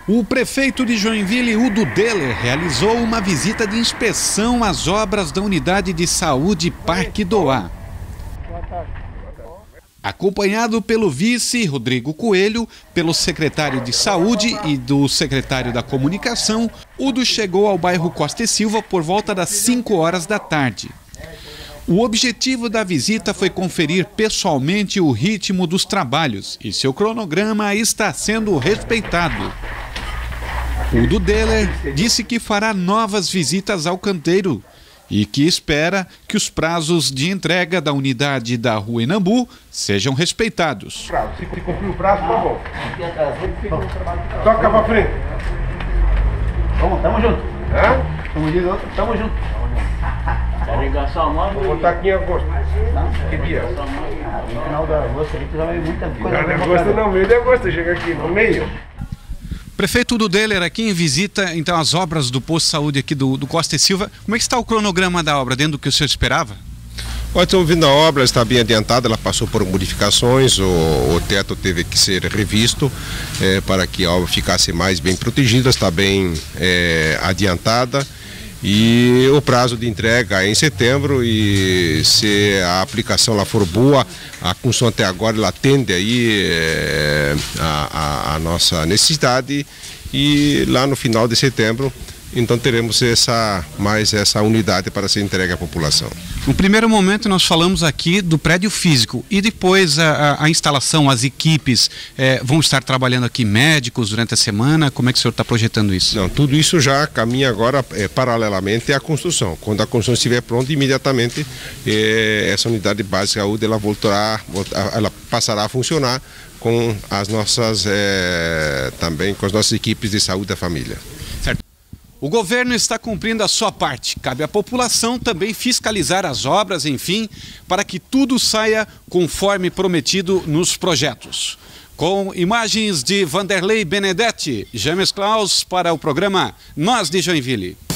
O prefeito de Joinville, Udo Deller, realizou uma visita de inspeção às obras da Unidade de Saúde Parque Doá. Acompanhado pelo vice, Rodrigo Coelho, pelo secretário de Saúde e do secretário da Comunicação, Udo chegou ao bairro Costa e Silva por volta das 5 horas da tarde. O objetivo da visita foi conferir pessoalmente o ritmo dos trabalhos e seu cronograma está sendo respeitado. Udo Deller disse que fará novas visitas ao canteiro e que espera que os prazos de entrega da unidade da Rua Inambu sejam respeitados. Se cumprir o prazo, tá bom. Toca pra frente. Tamo junto. Hã? Tamo junto. Vou botar aqui em agosto. Que dia? No final de agosto, a gente já vai muita coisa. Não, de agosto não, meio de agosto, chega aqui, no meio. Prefeito Udo Deller aqui em visita, então, as obras do posto de saúde aqui do Costa e Silva. Como é que está o cronograma da obra, dentro do que o senhor esperava? Estamos vendo a obra, está bem adiantada, ela passou por modificações, o teto teve que ser revisto para que a obra ficasse mais bem protegida, está bem adiantada. E o prazo de entrega é em setembro e se a aplicação lá for boa, a construção até agora ela atende aí a nossa necessidade e lá no final de setembro então teremos essa unidade para ser entregue à população. No primeiro momento nós falamos aqui do prédio físico e depois a instalação, as equipes vão estar trabalhando aqui, médicos durante a semana, como é que o senhor está projetando isso? Não, tudo isso já caminha agora paralelamente à construção. Quando a construção estiver pronta, imediatamente essa unidade básica de saúde ela passará a funcionar com as nossas também com as nossas equipes de saúde da família. Certo. O governo está cumprindo a sua parte. Cabe à população também fiscalizar as obras, enfim, para que tudo saia conforme prometido nos projetos. Com imagens de Vanderlei Benedetti, James Klaus para o programa Nós de Joinville.